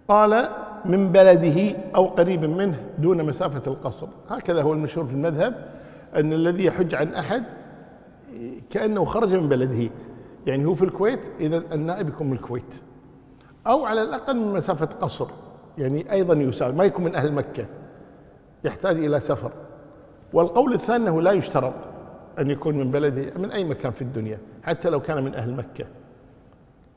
قال من بلده أو قريب منه دون مسافة القصر. هكذا هو المشهور في المذهب، أن الذي يحج عن أحد كأنه خرج من بلده، يعني هو في الكويت، إذا النائب يكون من الكويت أو على الأقل من مسافة قصر، يعني أيضا يساوي، ما يكون من أهل مكة، يحتاج إلى سفر. والقول الثاني أنه لا يشترط أن يكون من بلده، من أي مكان في الدنيا حتى لو كان من أهل مكة.